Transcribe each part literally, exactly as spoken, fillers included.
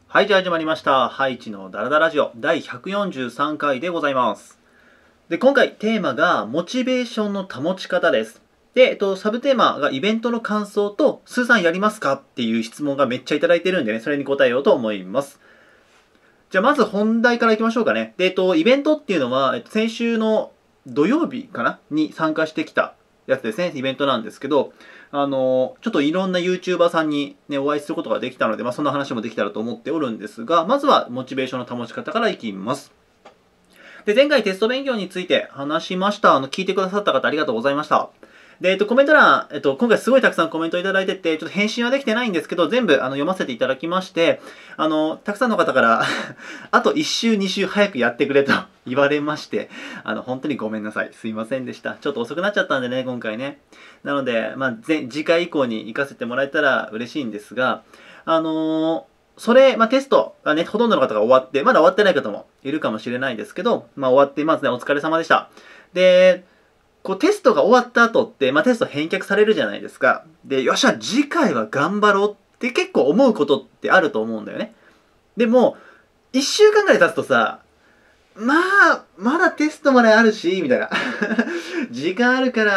はい、じゃあ始まりました。ハイチのダラダラジオだいひゃくよんじゅうさんかいでございます。で、今回テーマがモチベーションの保ち方です。で、えっと、サブテーマがイベントの感想と、スーさんやりますかっていう質問がめっちゃいただいてるんでね、それに答えようと思います。じゃあまず本題からいきましょうかね。で、えっと、イベントっていうのは、えっと、先週の土曜日かなに参加してきたやつですね、イベントなんですけど、あの、ちょっといろんな YouTuber さんにね、お会いすることができたので、まあそんな話もできたらと思っておるんですが、まずはモチベーションの保ち方からいきます。で、前回テスト勉強について話しました。あの、聞いてくださった方ありがとうございました。で、えっと、コメント欄、えっと、今回すごいたくさんコメントいただいてて、ちょっと返信はできてないんですけど、全部あの読ませていただきまして、あの、たくさんの方からあといっ週、に週早くやってくれと言われまして、あの、本当にごめんなさい。すいませんでした。ちょっと遅くなっちゃったんでね、今回ね。なので、まあ、次回以降に行かせてもらえたら嬉しいんですが、あのーそれ、まあ、テストがね、ほとんどの方が終わって、まだ終わってない方もいるかもしれないですけど、まあ、終わって、まずね、お疲れ様でした。で、こうテストが終わった後って、まあ、テスト返却されるじゃないですか。で、よっしゃ、次回は頑張ろうって結構思うことってあると思うんだよね。でも、いっしゅうかんぐらい経つとさ、まあ、まだテストまであるし、みたいな。時間あるから、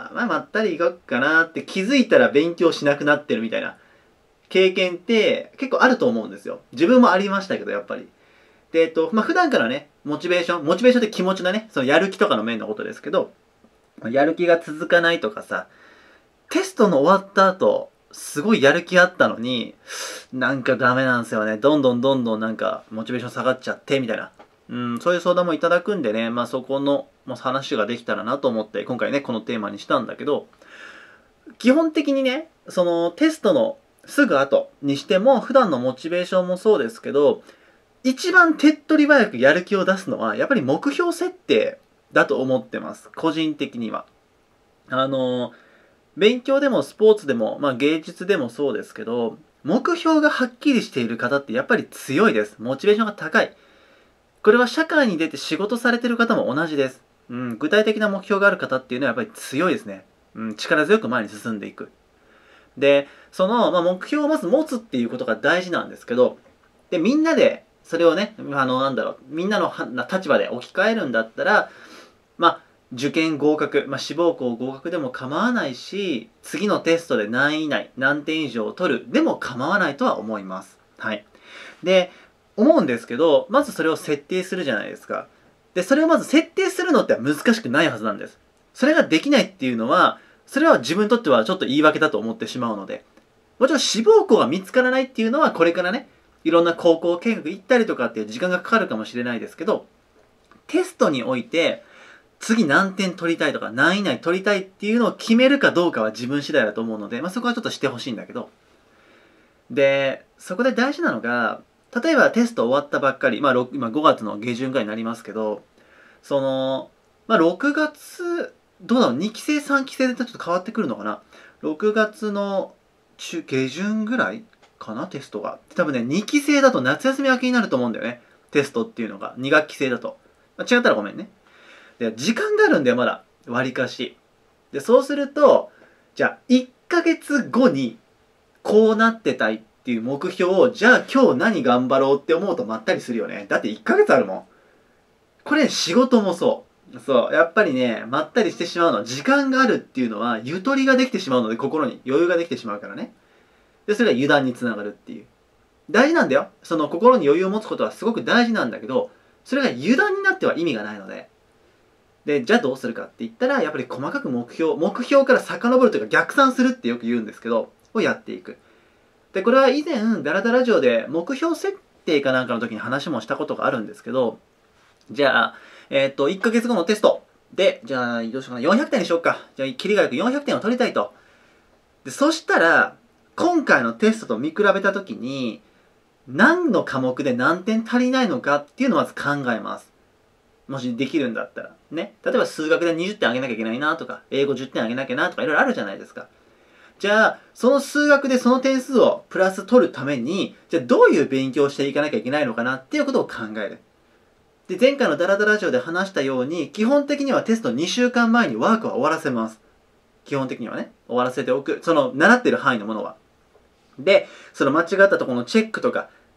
まあ、まったり行こっかなって気づいたら勉強しなくなってるみたいな経験って結構あると思うんですよ。自分もありましたけど、やっぱり。で、えっと、まあ、普段からね、モチベーション、モチベーションって気持ちだね、そのやる気とかの面のことですけど、やる気が続かないとかさ、テストの終わった後、すごいやる気あったのに、なんかダメなんですよね。どんどんどんどんなんか、モチベーション下がっちゃって、みたいな。うん、そういう相談もいただくんでね、まあそこの話ができたらなと思って、今回ね、このテーマにしたんだけど、基本的にね、そのテストのすぐ後にしても、普段のモチベーションもそうですけど、一番手っ取り早くやる気を出すのは、やっぱり目標設定だと思ってます。個人的には。あの、勉強でもスポーツでも、まあ芸術でもそうですけど、目標がはっきりしている方ってやっぱり強いです。モチベーションが高い。これは社会に出て仕事されてる方も同じです。うん、具体的な目標がある方っていうのはやっぱり強いですね。うん、力強く前に進んでいく。で、その、まあ、目標をまず持つっていうことが大事なんですけど、で、みんなで、それをね、あの、なんだろう、みんなの立場で置き換えるんだったら、まあ、受験合格、まあ、志望校合格でも構わないし、次のテストで何位以内、何点以上を取る、でも構わないとは思います。はい。で、思うんですけど、まずそれを設定するじゃないですか。で、それをまず設定するのって難しくないはずなんです。それができないっていうのは、それは自分にとってはちょっと言い訳だと思ってしまうので、もちろん志望校が見つからないっていうのはこれからね、いろんな高校見学行ったりとかっていう時間がかかるかもしれないですけど、テストにおいて、次何点取りたいとか何位以内取りたいっていうのを決めるかどうかは自分次第だと思うので、まあ、そこはちょっとしてほしいんだけど、で、そこで大事なのが、例えばテスト終わったばっかり、まあ、今ごがつの下旬ぐらいになりますけど、その、まあ、ろくがつ、どうだろう、にきせいさんきせいでちょっと変わってくるのかな。ろくがつの中下旬ぐらいかな、テストが。多分ね、にきせいだと夏休み明けになると思うんだよね。テストっていうのが。に学期制だと。まあ、違ったらごめんね。で、時間があるんだよ、まだ。割かし。で、そうすると、じゃあ、いっかげつごに、こうなってたいっていう目標を、じゃあ今日何頑張ろうって思うとまったりするよね。だっていっかげつあるもん。これ、ね、仕事もそう。そう。やっぱりね、まったりしてしまうのは、時間があるっていうのは、ゆとりができてしまうので、心に余裕ができてしまうからね。で、それが油断につながるっていう。大事なんだよ。その心に余裕を持つことはすごく大事なんだけど、それが油断になっては意味がないので。で、じゃあどうするかって言ったら、やっぱり細かく目標、目標から遡るというか逆算するってよく言うんですけど、をやっていく。で、これは以前、ダラダラジオで目標設定かなんかの時に話もしたことがあるんですけど、じゃあ、えっと、いっかげつごのテストで、じゃあ、どうしようかな、よんひゃくてんにしようか。じゃあ、キリがよくよんひゃくてんを取りたいと。で、そしたら、今回のテストと見比べた時に、何の科目で何点足りないのかっていうのをまず考えます。もしできるんだったら。ね。例えば数学でにじゅってんあげなきゃいけないなとか、英語じゅってんあげなきゃなとか、いろいろあるじゃないですか。じゃあ、その数学でその点数をプラス取るために、じゃあどういう勉強をしていかなきゃいけないのかなっていうことを考える。で、前回のダラダラジオで話したように、基本的にはテストにしゅうかんまえにワークは終わらせます。基本的にはね、終わらせておく。その、習ってる範囲のものは。で、その間違ったところのチェックとか、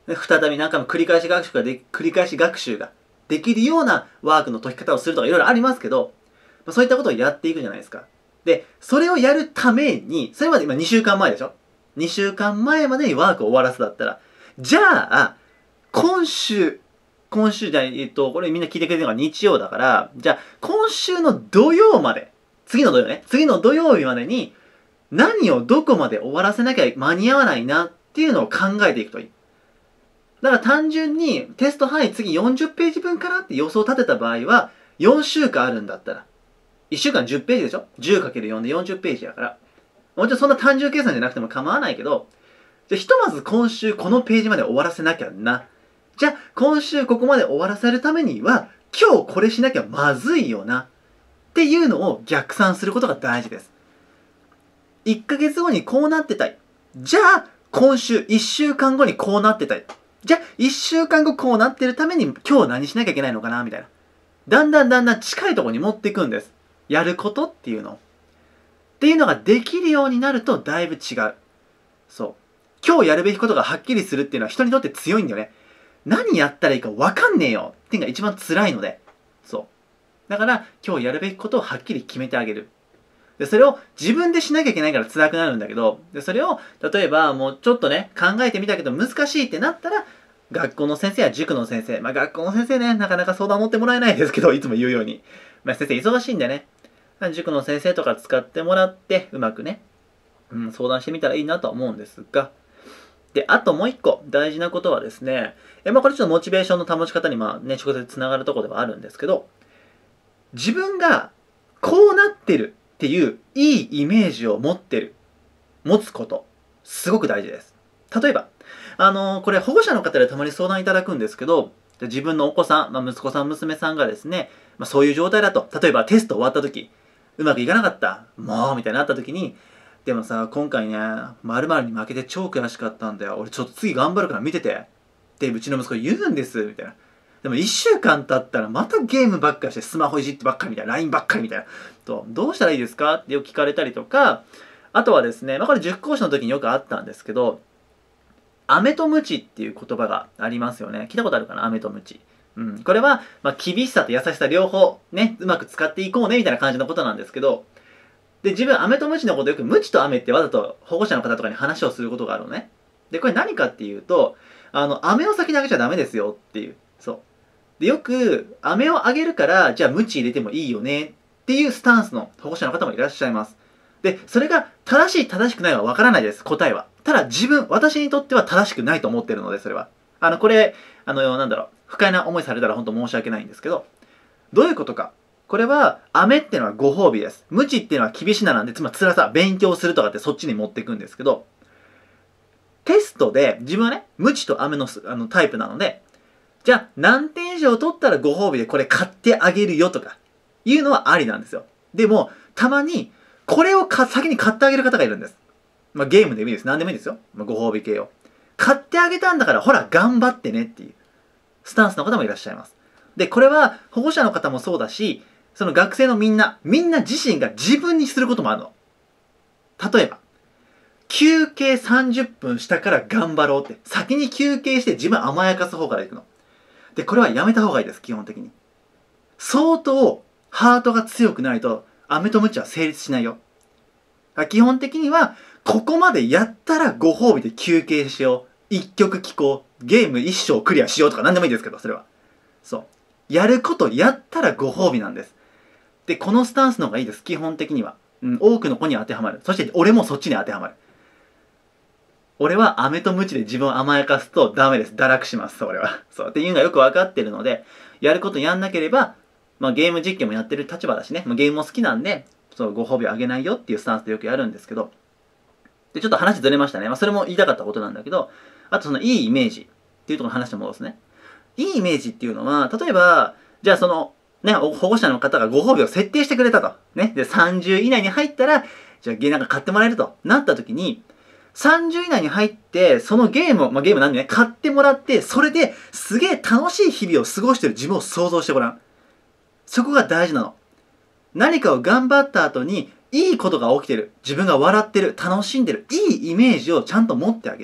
で再び何回も繰り返し学習がで繰り返し学習ができるようなワークの解き方をするとかいろいろありますけど、まあ、そういったことをやっていくじゃないですか。で、それをやるために、それまで今にしゅうかんまえでしょ ?に 週間前までにワークを終わらせだったら、じゃあ、今週、今週じゃあ、えっと、これみんな聞いてくれてるのが日曜だから、じゃあ、今週の土曜まで、次の土曜ね、次の土曜日までに、何をどこまで終わらせなきゃ間に合わないなっていうのを考えていくといい。だから単純にテスト範囲次よんじゅっページ分かなって予想を立てた場合は、よんしゅうかんあるんだったら、いっしゅうかんじゅっページでしょ ?じゅうかけるよん でよんじゅっページやから。もちろんそんな単純計算じゃなくても構わないけど、じゃあひとまず今週このページまで終わらせなきゃな。じゃあ今週ここまで終わらせるためには、今日これしなきゃまずいよな。っていうのを逆算することが大事です。いっかげつごにこうなってたい。じゃあ今週いっしゅうかんごにこうなってたい。じゃあいっしゅうかんごこうなってるために今日何しなきゃいけないのかなみたいな。だんだんだんだん近いところに持っていくんです。やることっていうの。っていうのができるようになるとだいぶ違う。そう。今日やるべきことがはっきりするっていうのは人にとって強いんだよね。何やったらいいか分かんねえよっていうのが一番辛いので。そう。だから今日やるべきことをはっきり決めてあげる。で、それを自分でしなきゃいけないから辛くなるんだけど、で、それを例えばもうちょっとね、考えてみたけど難しいってなったら、学校の先生や塾の先生、まあ学校の先生ね、なかなか相談乗ってもらえないですけど、いつも言うように。まあ先生忙しいんでね、塾の先生とか使ってもらって、うまくね、うん、相談してみたらいいなとは思うんですが、で、あともう一個大事なことはですね、えまあこれちょっとモチベーションの保ち方にまあね、直接つながるところではあるんですけど、自分がこうなってるっていういいイメージを持ってる、持つこと、すごく大事です。例えば、あのー、これ保護者の方でたまに相談いただくんですけど、自分のお子さん、まあ、息子さん、娘さんがですね、まあ、そういう状態だと、例えばテスト終わった時、うまくいかなかった、もう、みたいになった時に、でもさ、今回ね、〇〇に負けて超悔しかったんだよ。俺ちょっと次頑張るから見てて。ってうちの息子言うんです、みたいな。でもいっしゅうかん経ったらまたゲームばっかりしてスマホいじってばっかりみたいな、ライン ばっかりみたいな。と、どうしたらいいですかってよく聞かれたりとか、あとはですね、まあこれ塾講師の時によくあったんですけど、飴と鞭っていう言葉がありますよね。聞いたことあるかな、飴と鞭。うん。これは、まあ、厳しさと優しさ両方ね、うまく使っていこうね、みたいな感じのことなんですけど、で、自分、飴と鞭のことよく、鞭と飴ってわざと保護者の方とかに話をすることがあるのね。で、これ何かっていうと、あの、飴を先にあげちゃダメですよっていう。そう。で、よく、飴をあげるから、じゃあ鞭入れてもいいよねっていうスタンスの保護者の方もいらっしゃいます。で、それが正しい正しくないはわからないです、答えは。ただ自分、私にとっては正しくないと思ってるので、それは。あの、これ、あの、なんだろう、不快な思いされたら本当申し訳ないんですけど、どういうことか。これは、飴っていうのはご褒美です。鞭っていうのは厳しななんで、つまり辛さ、勉強するとかってそっちに持っていくんですけど、テストで、自分はね、鞭と飴のあのタイプなので、じゃあ何点以上取ったらご褒美でこれ買ってあげるよとか、いうのはありなんですよ。でも、たまに、これをか先に買ってあげる方がいるんです。まあゲームでもいいです。何でもいいですよ。まあ、ご褒美系を。買ってあげたんだから、ほら、頑張ってねっていう、スタンスの方もいらっしゃいます。で、これは保護者の方もそうだし、その学生のみんな、みんな自身が自分にすることもあるの。例えば、休憩さんじゅっぷんしたから頑張ろうって、先に休憩して自分甘やかす方から行くの。で、これはやめた方がいいです、基本的に。相当、ハートが強くないと、飴と鞭は成立しないよ。基本的には、ここまでやったらご褒美で休憩しよう。一曲聴こう。ゲーム一生クリアしようとか何でもいいですけど、それは。そう。やることやったらご褒美なんです。で、このスタンスの方がいいです、基本的には。うん、多くの子に当てはまる。そして俺もそっちに当てはまる。俺は飴と鞭で自分を甘やかすとダメです。堕落します、俺は。そう。っていうのがよく分かってるので、やることやんなければ、まあゲーム実況もやってる立場だしね、まあ、ゲームも好きなんで、そう、ご褒美をあげないよっていうスタンスでよくやるんですけど、で、ちょっと話ずれましたね。まあそれも言いたかったことなんだけど、あとそのいいイメージっていうところの話に戻すね。いいイメージっていうのは、例えば、じゃあその、ね、保護者の方がご褒美を設定してくれたと。ね。で、さんじゅう以内に入ったら、じゃあゲーなんか買ってもらえるとなった時に、さんじゅう以内に入って、そのゲームを、まあ、ゲームなんでね、買ってもらって、それですげえ楽しい日々を過ごしてる自分を想像してごらん。そこが大事なの。何かを頑張った後に、いいことが起きてる。自分が笑ってる。楽しんでる。いいイメージをちゃんと持ってあげる。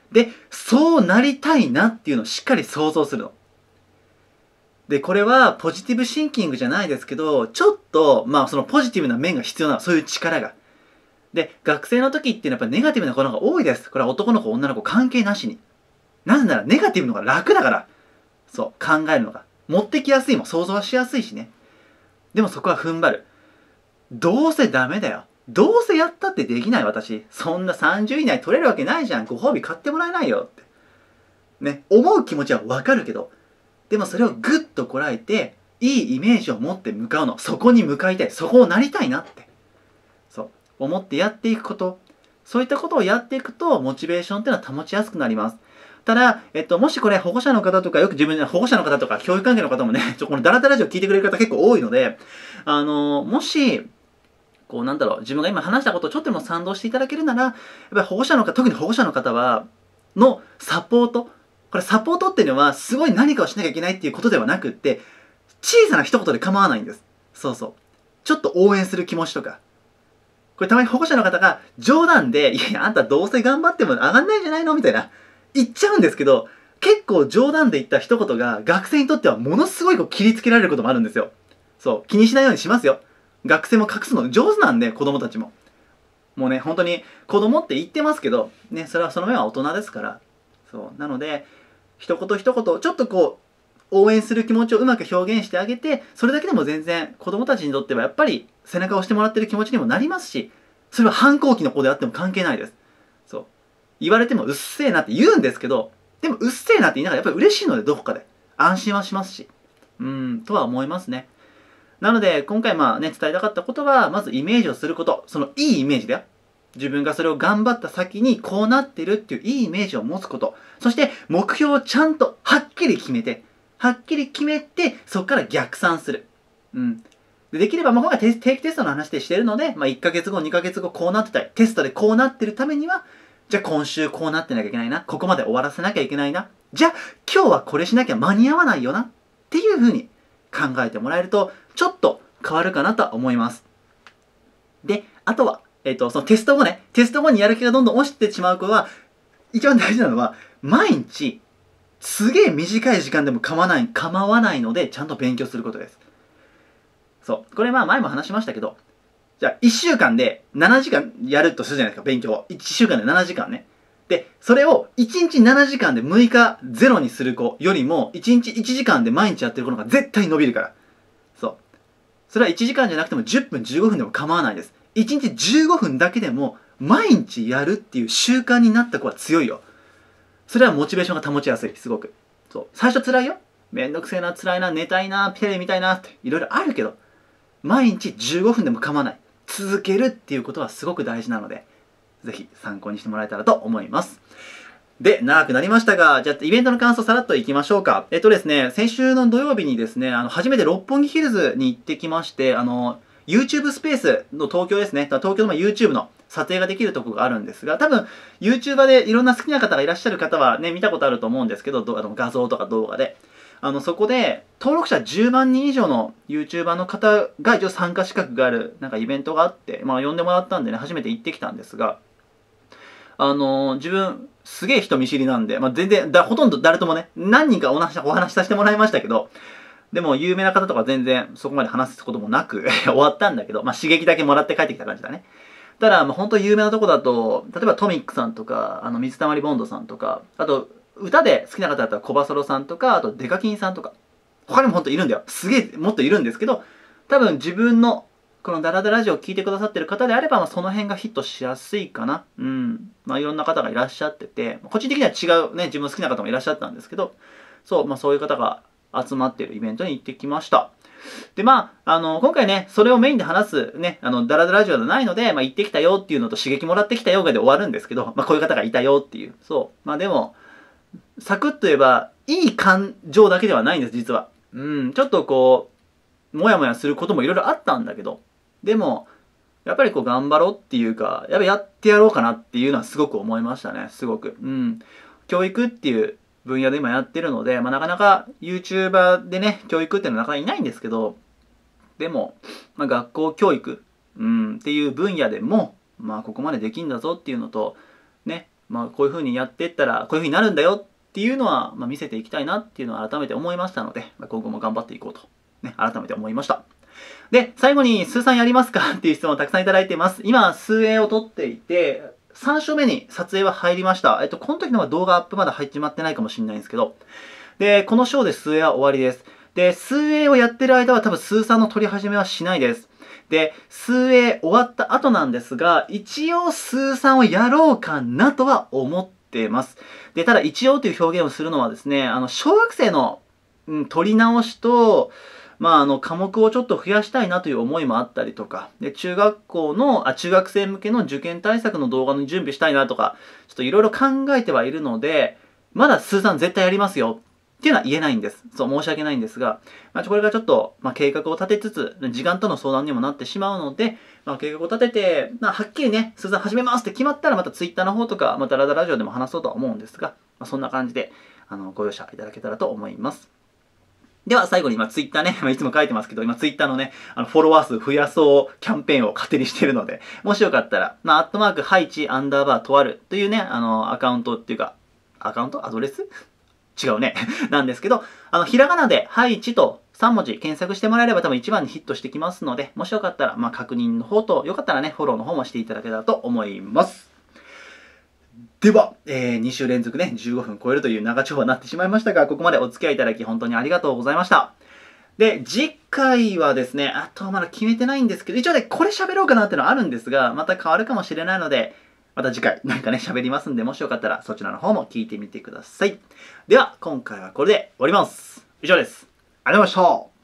で、そうなりたいなっていうのをしっかり想像するの。で、これはポジティブシンキングじゃないですけど、ちょっと、まあそのポジティブな面が必要なの。そういう力が。で、学生の時っていうのはやっぱネガティブな子の方が多いです。これは男の子、女の子関係なしに。なぜならネガティブの方が楽だから。そう、考えるのが。持ってきやすいもん。想像はしやすいしね。でもそこは踏ん張る。どうせダメだよ。どうせやったってできない私。そんなさんじゅうい以内取れるわけないじゃん。ご褒美買ってもらえないよって。ね、思う気持ちはわかるけど、でもそれをぐっとこらえて、いいイメージを持って向かうの。そこに向かいたい。そこをなりたいなって。そう。思ってやっていくこと。そういったことをやっていくと、モチベーションっていうのは保ちやすくなります。ただ、えっと、もしこれ保護者の方とか、よく自分で保護者の方とか、教育関係の方もね、ちょこのダラダラジオ聞いてくれる方結構多いので、あの、もし、こうなんだろう、自分が今話したことをちょっとでも賛同していただけるなら、やっぱり保護者の方、特に保護者の方は、のサポート。これサポートっていうのは、すごい何かをしなきゃいけないっていうことではなくって、小さな一言で構わないんです。そうそう。ちょっと応援する気持ちとか。これたまに保護者の方が冗談で、いやいや、あんたどうせ頑張っても上がんないんじゃないのみたいな。言っちゃうんですけど、結構冗談で言った一言が学生にとってはものすごいこう切りつけられることもあるんですよ。そう。気にしないようにしますよ。学生も隠すの上手なんで、子供たちも。もうね、本当に子供って言ってますけど、ね、それはその面は大人ですから。そう。なので、一言一言、ちょっとこう、応援する気持ちをうまく表現してあげて、それだけでも全然子供たちにとってはやっぱり背中を押してもらってる気持ちにもなりますし、それは反抗期の子であっても関係ないです。そう。言われてもうっせえなって言うんですけど、でもうっせえなって言いながらやっぱり嬉しいので、どこかで。安心はしますし。うーん、とは思いますね。なので、今回まあね、伝えたかったことは、まずイメージをすること。そのいいイメージだよ。自分がそれを頑張った先にこうなってるっていういいイメージを持つこと。そして目標をちゃんとはっきり決めて、はっきり決めて、そこから逆算する。うん。で、できれば、まあ、今回定期テストの話でしてるので、まあ、いっかげつご、にかげつごこうなってたい。テストでこうなってるためには、じゃあ今週こうなってなきゃいけないな。ここまで終わらせなきゃいけないな。じゃあ今日はこれしなきゃ間に合わないよな。っていうふうに考えてもらえると、ちょっと変わるかなとは思います。で、あとは、えっと、そのテスト後ね、テスト後にやる気がどんどん落ちてしまう子は、一番大事なのは、毎日、すげえ短い時間でも構わない、構わないので、ちゃんと勉強することです。そう。これまあ前も話しましたけど、じゃあいっしゅうかんでななじかんやるとするじゃないですか、勉強を。いっしゅうかんでななじかんね。で、それをいちにちななじかんでむいかゼロにする子よりも、いちにちいちじかんで毎日やってる子の方が絶対伸びるから。そう。それはいちじかんじゃなくてもじゅっぷん、じゅうごふんでも構わないです。いちにちじゅうごふんだけでも毎日やるっていう習慣になった子は強いよ。それはモチベーションが保ちやすい、すごく。そう。最初辛いよ。めんどくせえな、辛いな、寝たいな、テレビ見たいなっていろいろあるけど、毎日じゅうごふんでも構わない。続けるっていうことはすごく大事なので、ぜひ参考にしてもらえたらと思います。で、長くなりましたが、じゃあイベントの感想さらっといきましょうか。えっとですね、先週の土曜日にですね、あの、初めて六本木ヒルズに行ってきまして、あの、YouTube スペースの東京ですね、東京の YouTube の撮影ができるところがあるんですが、多分 YouTuber でいろんな好きな方がいらっしゃる方はね、見たことあると思うんですけど、あの画像とか動画で。あの、そこで、登録者じゅうまんにん以上の YouTuber の方が一応参加資格がある、なんかイベントがあって、まあ呼んでもらったんでね、初めて行ってきたんですが、あのー、自分、すげえ人見知りなんで、まあ全然、だ、ほとんど誰ともね、何人かお話、お話しさせてもらいましたけど、でも有名な方とか全然そこまで話すこともなく終わったんだけど、まあ刺激だけもらって帰ってきた感じだね。ただ、まあ本当有名なとこだと、例えばトミックさんとか、あの、水溜りボンドさんとか、あと、歌で好きな方だったらコバソロさんとか、あとデカキンさんとか、他にも本当いるんだよ。すげえ、もっといるんですけど、多分自分の、このダラダラジオを聞いてくださってる方であれば、まあ、その辺がヒットしやすいかな。うん。まあ、いろんな方がいらっしゃってて、個人的には違うね、自分好きな方もいらっしゃったんですけど、そう、まあ、そういう方が集まっているイベントに行ってきました。で、まあ、あの、今回ね、それをメインで話すね、あの、ダラダラジオじゃないので、まあ、行ってきたよっていうのと刺激もらってきたよがで終わるんですけど、まあ、こういう方がいたよっていう。そう。まあ、でも、サクッと言えば、いい感情だけではないんです、実は。うん、ちょっとこう、もやもやすることもいろいろあったんだけど、でも、やっぱりこう頑張ろうっていうか、やっぱやってやろうかなっていうのはすごく思いましたね、すごく。うん。教育っていう分野で今やってるので、まあなかなか YouTuber でね、教育っていうのはなかなかいないんですけど、でも、まあ学校教育、うん、っていう分野でも、まあここまでできんだぞっていうのと、ね、 まあ、こういう風にやっていったらこういう風になるんだよっていうのは、まあ、見せていきたいなっていうのを改めて思いましたので、まあ、今後も頑張っていこうと、ね、改めて思いました。で、最後に、スーさんやりますかっていう質問をたくさんいただいています。今、数 A を撮っていて、さん章目に撮影は入りました。えっと、この時のは動画アップまだ入っちまってないかもしれないんですけど、で、この章で数 A は終わりです。で、数 A をやってる間は多分数さんの撮り始めはしないです。で、数 A 終わった後なんですが、一応数さんをやろうかなとは思ってます。で、ただ一応という表現をするのはですね、あの、小学生の、うん、撮り直しと、まあ、あの、科目をちょっと増やしたいなという思いもあったりとか、で、中学校の、あ、中学生向けの受験対策の動画の準備したいなとか、ちょっといろいろ考えてはいるので、まだ数さん絶対やりますよっていうのは言えないんです。そう、申し訳ないんですが、まあ、これがちょっと、まあ、計画を立てつつ、時間との相談にもなってしまうので、まあ、計画を立てて、まあ、はっきりね、数さん始めますって決まったら、またツイッターの方とか、またラダラジオでも話そうとは思うんですが、まあ、そんな感じで、あの、ご容赦いただけたらと思います。では最後に今ツイッターね、いつも書いてますけど、今ツイッターのね、あのフォロワー数増やそうキャンペーンを勝手にしてるので、もしよかったら、まあ、アットマーク、ハイチ、アンダーバー、とあるというね、あの、アカウントっていうか、アカウントアドレス違うね。なんですけど、あの、ひらがなで、ハイチとさん文字検索してもらえれば多分一番にヒットしてきますので、もしよかったら、まあ、確認の方と、よかったらね、フォローの方もしていただけたらと思います。では、えー、に週連続ね、じゅうごふん超えるという長丁場になってしまいましたが、ここまでお付き合いいただき本当にありがとうございました。で、次回はですね、あとはまだ決めてないんですけど、一応ね、これ喋ろうかなっていうのはあるんですが、また変わるかもしれないので、また次回なんかね、喋りますんで、もしよかったらそちらの方も聞いてみてください。では、今回はこれで終わります。以上です。ありがとうございました。